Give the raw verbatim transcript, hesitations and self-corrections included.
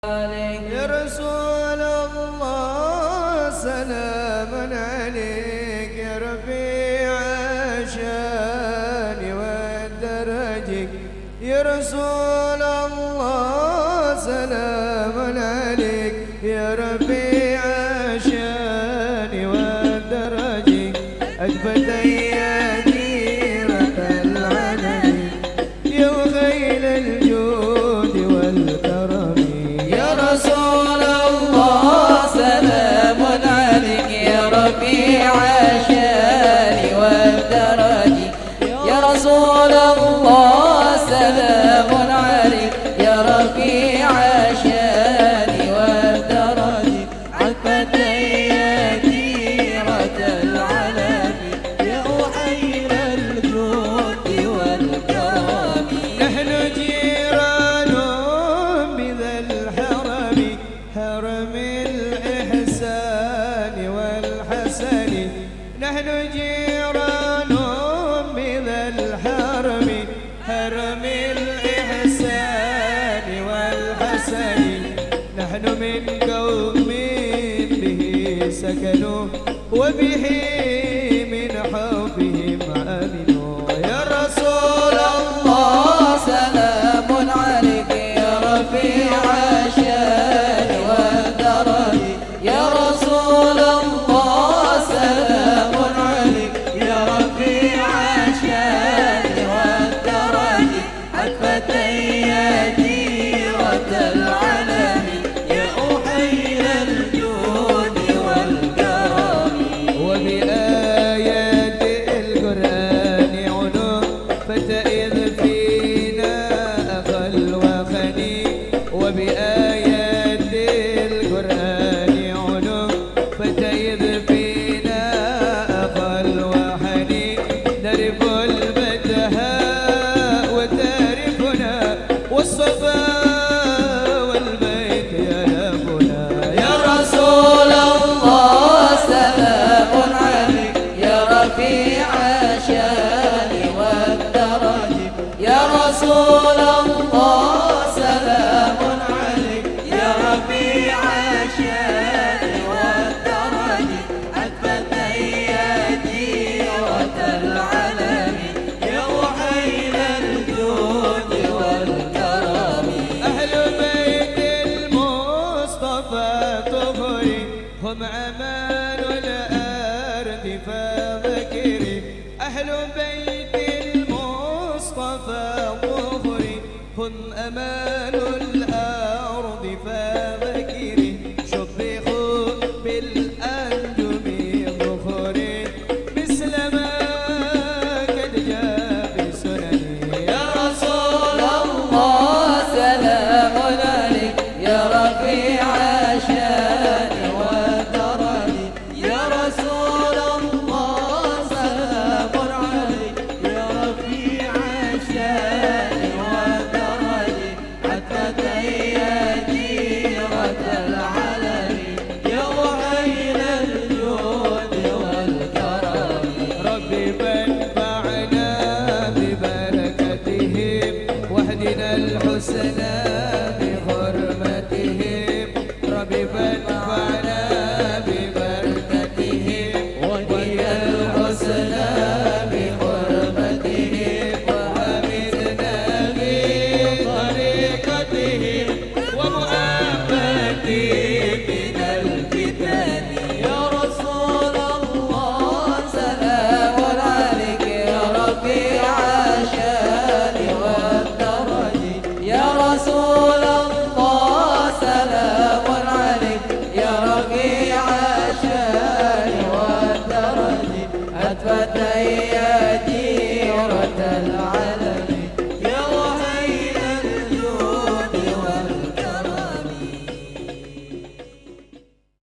يا رسول الله سلام عليك يا رفيع الشان والدرج. يا رسول الله سلام عليك يا رفيع الشان والدرج. أجبت يا ديرة العلم يا وخيل الجود والكرم. يا رسول الله سلام عليك يا رفيع الشان والدرج. يا رسول الله سلام عليك يا رفيع الشان والدرج. عفت يا ديرة العلم يا أحير الجود والكرم. نحن جيران بذا الحرم حرم الإحسان والحسن. نحن جيران بذا الحرم حرم الإحسان والحسن. نحن من قوم به سكنوا وبه من خوفهم آمنوا. يا رسول الله سلام عليك يا رفيع الشان والدرج. يا رسول الله سلام عليك يا رفيع الشان والدرج. عفت يا ديرة العلم يا أحير الجود والكرم. وبآيات القرآن علوم فتئذ فينا أخل وخني. وبآيات القرآن علوم فتئذ فينا أخل وخني. نرف البدهاء وتعرفنا والصفا والبيت يلفنا. يا رسول الله سلام عليك يا رفيع الشان والدرج. يا رسول الله سلام عليك يا رفيع الشان والدرج. عفت يا ديرة العلم يا أحير الجود والكرم. أهل بيت المصطفى طهري هم أمان الأرض فذكري. أهل بيت المصطفى طهري هم أمان الأرض فذكري. شبخوا بالأنجم ذخري مثل ما قد جاء بسنن. يا رسول الله سلام عليك يا رفيع الشان والدرج. يا رسول الله سلام عليك يا رفيع الشان والدرج. عفت يا ديرة العلم يا أحير الجود والكرم. ربي فانفعنا ببركتهم واهدنا الحسنى بحرمتهم. ربي فانفعنا ببركتهم واهدنا الحسنى بحرمتهم. وحمدنا بطريقتهم ومؤمتهم من الفتن. يا رسول الله سلام عليك يا رفيع الشان والدرج. يا رسول الله سلام عليك يا رفيع الشان والدرج. عفت يا ديرة